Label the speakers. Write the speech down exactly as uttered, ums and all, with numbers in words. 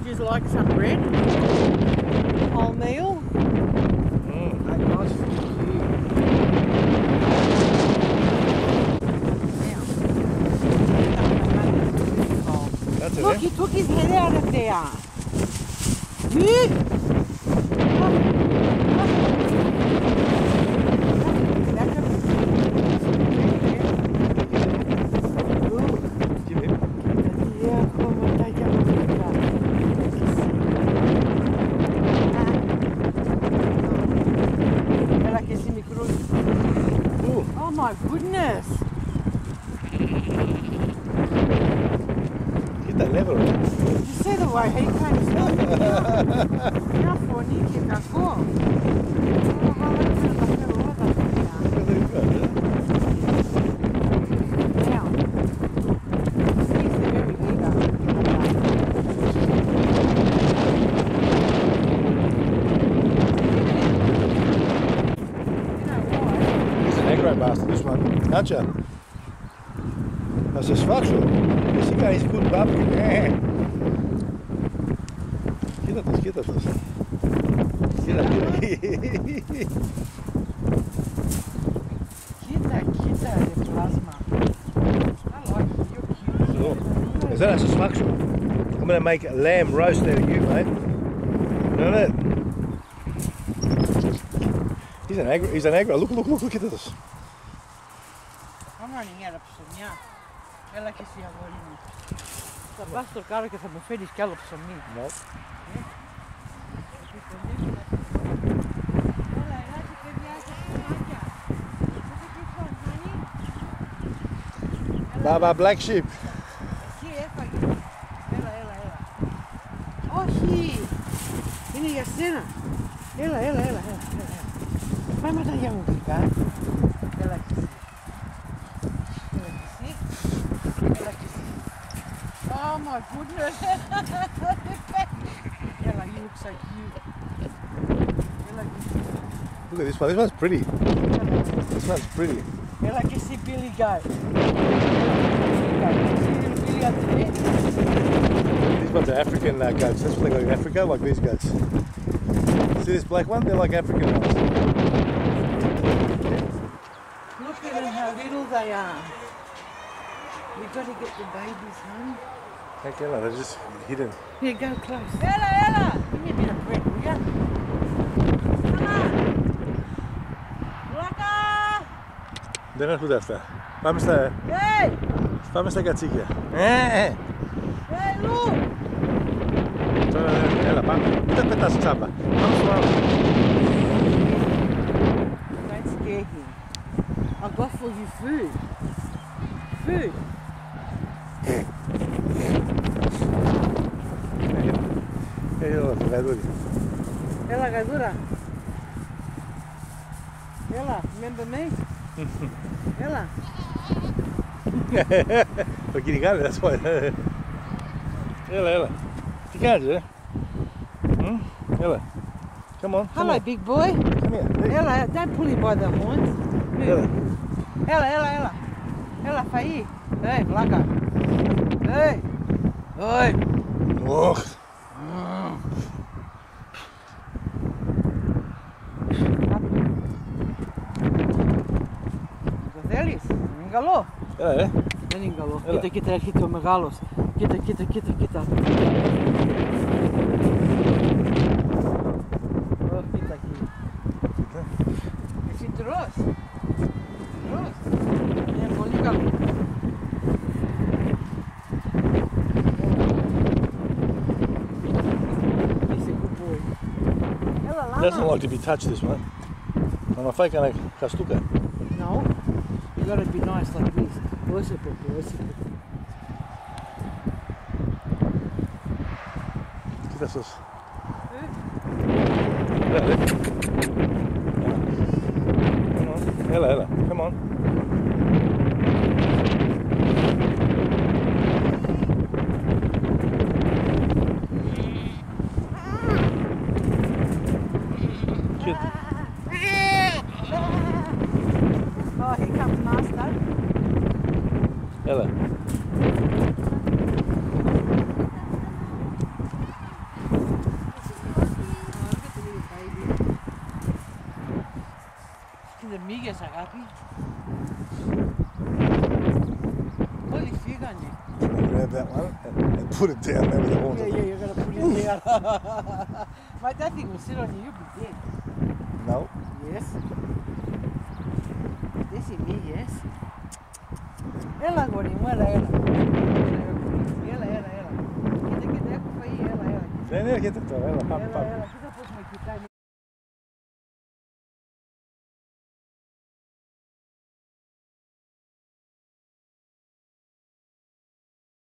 Speaker 1: you like some bread? Wholemeal?
Speaker 2: Mm, nice. That's it,
Speaker 1: Look,
Speaker 2: eh?
Speaker 1: he took his head out of there. Dude! Oh my goodness!
Speaker 2: Get that level.
Speaker 1: Did you see the way he came slowly down? How funny que cacó. Now, he's very eager.
Speaker 2: He's an aggro bastard, this one, aren't you? Dat is zwakzo. Dus die guy is goed babke. Get dat eens, get dat eens. Get dat eens.
Speaker 1: Kita, kita de plasma. I like you, you're cute.
Speaker 2: So, is that a zwakzo? I'm going to make a lamb roast out of you, mate. You know that? He's an aggro, he's an aggro. Look, look, look, look at this.
Speaker 1: I'm running out of ψωμιά. Έλα και εσύ αγόρι μου. Θα πας στο κάρο και θα μου φέρεις κι άλλο ψωμί.
Speaker 2: No.
Speaker 1: Έλα, ελάτε παιδιά και ψωμάκια.
Speaker 2: Baba black sheep.
Speaker 1: Εσύ έφαγε. Έλα, έλα, έλα. Όχι. Είναι για σένα. Έλα, έλα, έλα, έλα. Πάει με τα για μου γλυκά. Έλα και εσύ. Oh my goodness! Ella, you look so cute. Ella,
Speaker 2: Look at this one. This one's pretty. This one's pretty.
Speaker 1: Ella, can see Billy go. See little Billy up there?
Speaker 2: These ones are African uh, goats. That's what they got in Africa, like these goats. See this black one? They're like African ones.
Speaker 1: Look at them, how little they are. We've got to get the babies home.
Speaker 2: Okay, no, they're just hidden.
Speaker 1: Here, go close. Ella, Ella! Give me a bit of bread, will ya? Come on! Laka!
Speaker 2: Δεν έρχονται αυτά. Πάμε στα...
Speaker 1: Hey!
Speaker 2: Πάμε στα κατσίκια. Ε,
Speaker 1: Hey, look!
Speaker 2: Τώρα, έλα, πάμε. Μην τα πετάς τσάμπα. Πάμε στο άλλο.
Speaker 1: Don't scare him. I've got for you food. Food.
Speaker 2: Έλα, γαδούρι.
Speaker 1: Έλα, γαδούρα. Έλα, remember me? Έλα.
Speaker 2: Το κυνηγάνε, that's why. Έλα, έλα. Τι κάνεις, ρε? Έλα. Come on.
Speaker 1: Hello,
Speaker 2: on.
Speaker 1: big boy.
Speaker 2: Come here. Hey.
Speaker 1: Ella, don't pull him by the horns.
Speaker 2: Έλα.
Speaker 1: Ella, Ella, Ella. Ella, faí. Hey, blaga. Hey. Oi.
Speaker 2: Ωχ.
Speaker 1: Θέλεις, είναι καλό.
Speaker 2: Έλα, ρε.
Speaker 1: Δεν είναι καλό.
Speaker 2: Έλα.
Speaker 1: Κοίτα, κοίτα, έρχεται ο μεγάλος. Κοίτα, κοίτα, κοίτα, κοίτα. Ω, κοίτα εκεί. Εσύ τρως. Τρως. Είναι πολύ καλό. Είσαι good boy. Έλα,
Speaker 2: He doesn't
Speaker 1: λάμα.
Speaker 2: like to be touched, this one. Άμα φάει κανένα χαστούκα.
Speaker 1: No. You gotta be nice like this. Ose popo, ose popo.
Speaker 2: Κοίτα αυτός.
Speaker 1: Ε,
Speaker 2: Έλα, ρε. Come on. Έλα, έλα. Come on. Κοίτα.
Speaker 1: Oh, here comes Master.
Speaker 2: Έλα.
Speaker 1: formigas, agapi. Holy figani.
Speaker 2: Grab that one and, and put it down there with the horns.
Speaker 1: Yeah, yeah, you're gonna put it down. But that thing will sit on you, you'll be dead.
Speaker 2: No.
Speaker 1: Yes. This is me, yes. Ela agora, ela, ela. Ela, ela, ela. Kita kita aku fai ela, ela.
Speaker 2: Vem aqui, Tito. Ela,
Speaker 1: Ela,
Speaker 2: papo, papo.
Speaker 1: ela.